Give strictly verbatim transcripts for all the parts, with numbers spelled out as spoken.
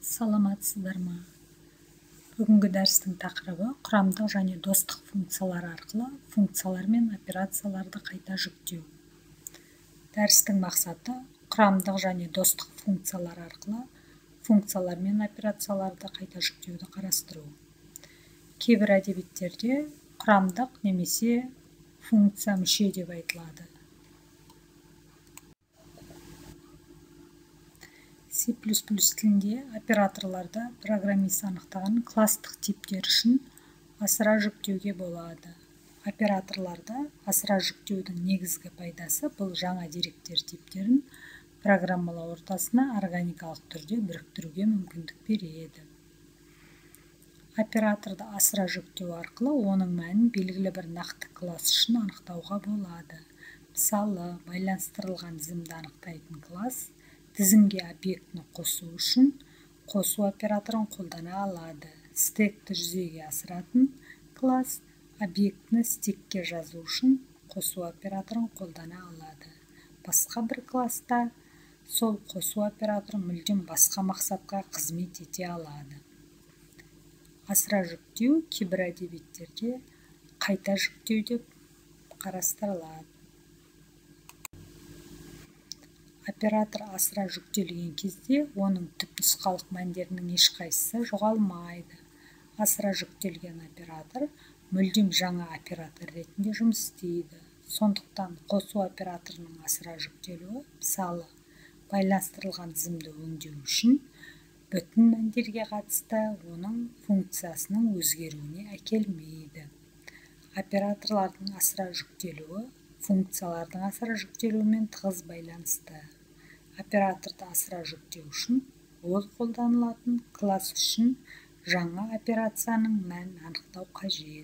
Саламатсыздар ма? Бүгінгі дәрістің тақырыбы құрамдық және достық функциялар арқылы функциялар мен операцияларды қайта жүктеу. Дәрістің мақсаты құрамдық және достық функциялар арқылы функциялар мен операцияларды қайта жүктеуді қарастыру. Кейбір әдебиеттерде құрамдық немесе функция мүше деп айтылады. C++ тілінде операторларды программист анықтаған класстық типтер үшін асыра жүктеуге болады. Операторларды асыра жүктеудің негізгі пайдасы бұл жаңа деректер типтерін программалау ортасына органикалық түрде біріктіруге мүмкіндік береді. Операторды асыра жүктеу арқылы оның мәнін белгілі бір нақты класс үшін анықтауға болады. Мысалы, байланыстырылған тізімді анықтайтын класс тізімге объектіні қосу үшін қосу операторын қолдана алады. Стекті жүзеге асыратын класс объектіні стекке жазу үшін қосу операторын қолдана алады. Басқа бір класста сол қосу операторы мүлдем басқа мақсатқа қызмет ете алады. Асыра жүктеу кейбір әдебиеттерде қайта жүктеу деп қарастырылады. Оператор асыра жүктелген кезде оның түпнұсқалық мәндерінің ешқайсысы жоғалмайды. Асыра жүктелген оператор мүлдем жаңа оператор ретінде жұмыс істейді. Сондықтан қосу операторының асыра жүктелуі, мысалы, байланыстырылған тізімді өңдеу үшін бүтін мәндерге қатысты оның функциясының өзгеруіне әкелмейді. Операторлардың асыра жүктелуі функциялардың асыра жүктелуімен тығыз байланысты. Операторды асыра жүктеу үшін ол қолданылатын класс үшін жаңа операцияның мәнін анықтау қажет.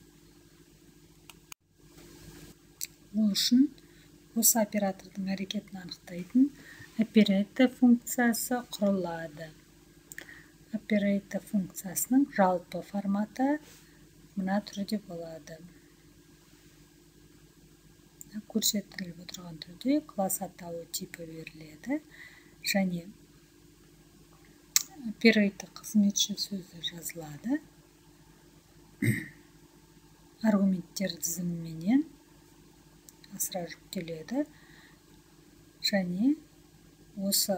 Ол үшін осы оператордың әрекетін анықтайтын оператор функциясы құрылады. Оператор функциясының жалпы форматы мына түрде болады. Көрсетіліп отырған түрде класс атауы типі беріледі және оператор қызметші сөзі жазылады. Аргументтер тізіміменен асыра жүктеледі және осы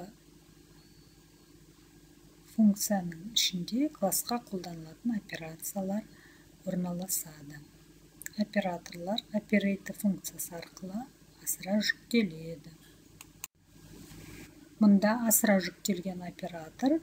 функцияның ішінде классқа қолданылатын операциялар орналасады. Операторлар оператор функциясы арқылы асыра жүктеледі. Мұнда асыра жүктелген оператор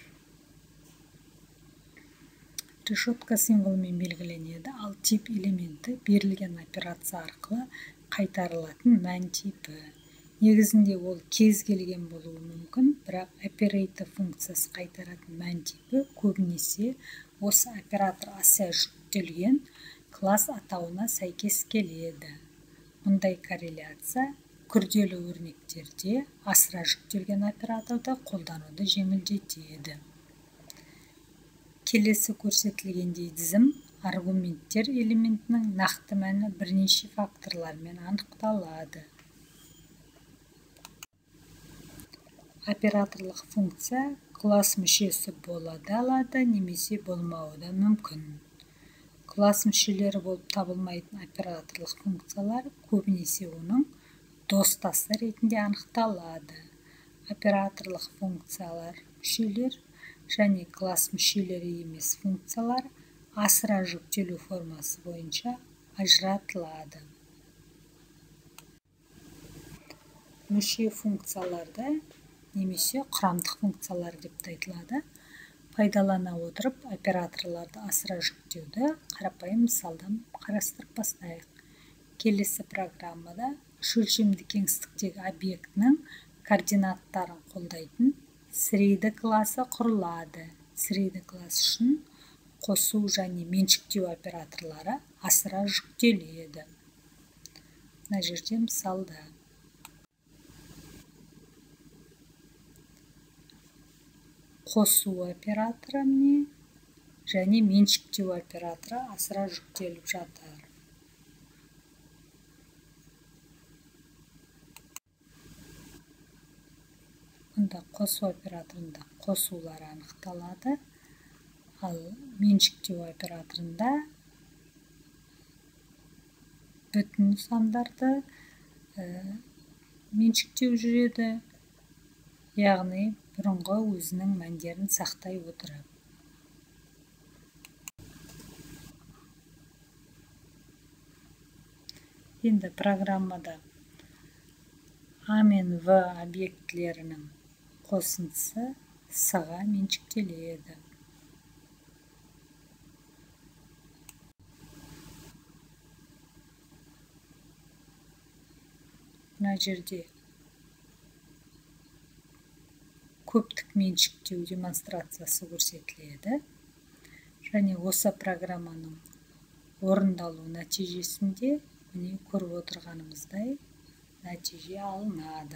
решетка символымен белгіленеді, ал тип элементі берілген операция арқылы қайтарылатын мән типі. Негізінде ол кез келген болуы мүмкін, бірақ оператор функциясы қайтаратын мән типі көбінесе осы оператор асыра жүктелген класс атауына сәйкес келеді. Мұндай корреляция күрделі өрнектерде асыра жүктелген операторды қолдануды жеңілдетеді. Келесі көрсетілгендей тізім аргументтер элементінің нақты мәні бірнеше факторлармен анықталады. Операторлық функция класс мүшесі бола да алады, немесе болмауы да мүмкін. Класс мүшелері болып табылмайтын операторлық функциялар көбінесе оның достасы ретінде анықталады. Операторлық функциялар мүшелер және класс мүшелері емес функциялар асыра жүктелу формасы бойынша ажыратылады. Мүше функцияларды немесе құрамдық функциялар деп айтылады. Пайдалана отырып операторларды асыра жүктеуді қарапайым мысалдан қарастырып бастайық. Келесі программада үш өлшемді кеңістіктегі объектінің координаттарын қолдайтын сірейді класы құрылады. Сірейді класс үшін қосу және меншіктеу операторлары асыра жүктеледі. Мына жерде мысалда. Қосу операторы және меншіктеу операторы асыра жүктеліп жатыр. Мұнда қосу операторында қосулар анықталады, ал меншіктеу операторында бүтін сандарды меншіктеу жүреді, яғни бұрынғы өзінің мәндерін сақтай отырып. Енді программада А мен В объектілерінің қосындысы С-ға меншіктеледі. Мына жерде көптік меншіктеу демонстрациясы көрсетіледі. Және осы программаның орындалу нәтижесінде міне көріп отырғанымыздай нәтиже алынады.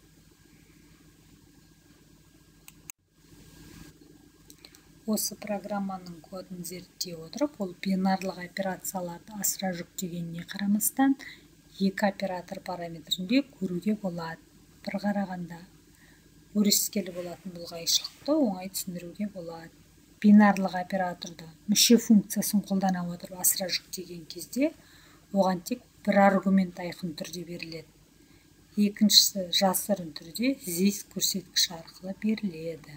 Осы программаның кодын зерттей отырып, ол бинарлық операцияларды асыра жүктегеніне қарамастан екі оператор параметрінде көруге болады. Бір қарағанда өрескел болатын бұл қайшылықты оңай түсіндіруге болады. Бинарлық операторда мүше функциясын қолдана отырып асыра жүктеген кезде оған тек бір аргумент айқын түрде беріледі. Екіншісі жасырын түрде здесь көрсеткіші арқылы беріледі.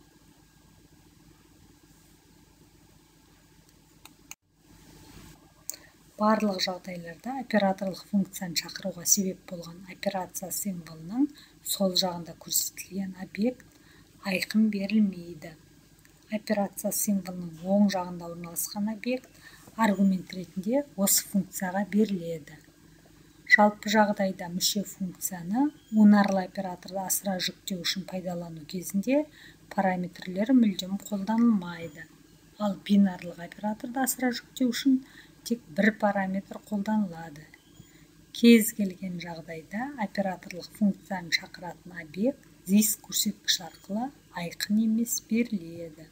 Барлық жағдайларда операторлық функцияны шақыруға себеп болған операция символының сол жағында көрсетілген объект айқын берілмейді. Операция символының оң жағында орналасқан объект аргумент ретінде осы функцияға беріледі. Жалпы жағдайда мүше функцияны унарлы операторды асыра жүктеу үшін пайдалану кезінде параметрлері мүлдем қолданылмайды. Ал бинарлық операторды асыра жүктеу үшін тек бір параметр қолданылады. Кез келген жағдайда операторлық функцияны шақыратын объект здесь көрсеткіш арқылы айқын емес беріледі.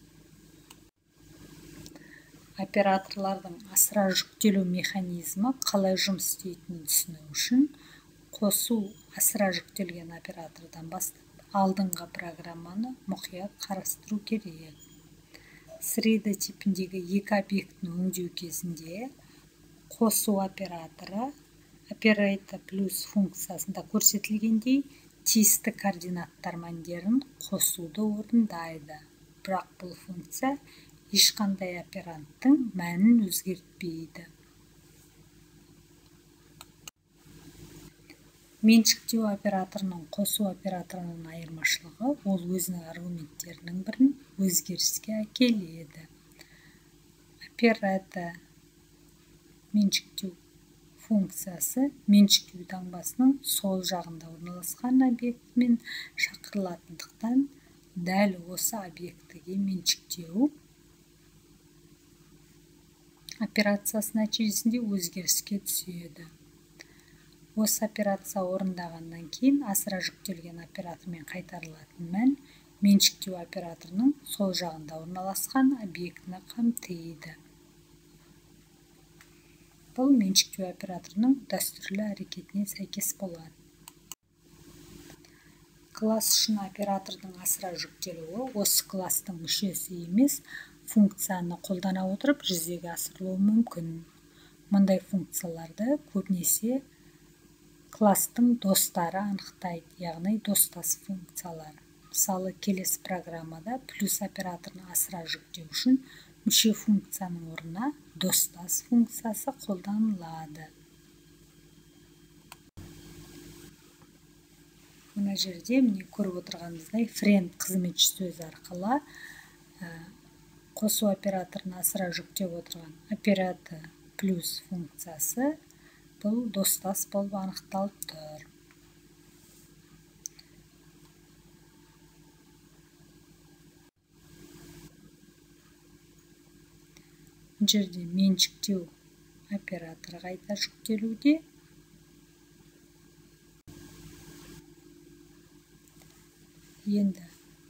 Операторлардың асыра жүктелу механизмі қалай жұмыс істейтінін түсіну үшін қосу асыра жүктелген оператордан бастап алдыңғы программаны мұқият қарастыру керек. Среда типіндегі екі объектіні өңдеу кезінде қосу операторы оператор плюс функциясында көрсетілгендей тиісті координаттар мәндерін қосуды орындайды. Бірақ бұл функция ешқандай операндтың мәнін өзгертпейді. Меншіктеу операторының қосу операторының айырмашылығы ол өзінің аргументтерінің бірін өзгеріске әкеледі. Оператор меншіктеу функциясы меншіктеу таңбасының сол жағында орналасқан объектімен шақырылатындықтан дәл осы объектіге меншіктеу операциясы нәтижесінде өзгеріске түседі. Осы операция орындағаннан кейін асыра жүктелген оператормен қайтарылатын мән меншіктеу операторының сол жағында орналасқан объектіні қамтиды. Бұл меншіктеу операторының дәстүрлі әрекетіне сәйкес болады. Класс үшін оператордың асыра жүктелуі осы кластың мүшесі емес функцияны қолдана отырып жүзеге асырылуы мүмкін. Мұндай функцияларды көбінесе кластың достары анықтайды, яғни достас функциялар. Мысалы, келесі программада плюс операторын асыра жүктеу үшін мүше функцияның орнына достас функциясы қолданылады. Мына жерде міне көріп отырғанымыздай friend қызметші сөзі арқылы қосу операторын асыра жүктеп отырған оператор плюс функциясы бұл достас болып анықталып тұр. Жерде меншіктеу операторы қайта жүктелуде. Енді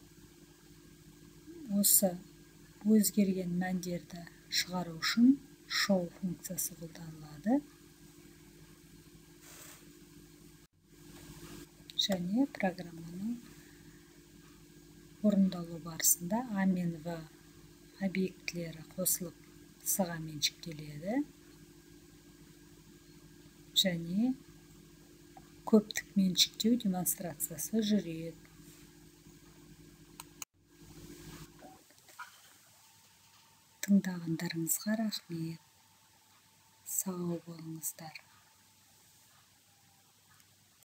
осы өзгерген мәндерді шығару үшін show функциясы қолданылады. Және программаның орындалу барысында А мен В объектілері қосылып С-ға меншіктеледі және көптік меншіктеу демонстрациясы жүреді. Тыңдағандарыңызға рахмет. Сау болыңыздар.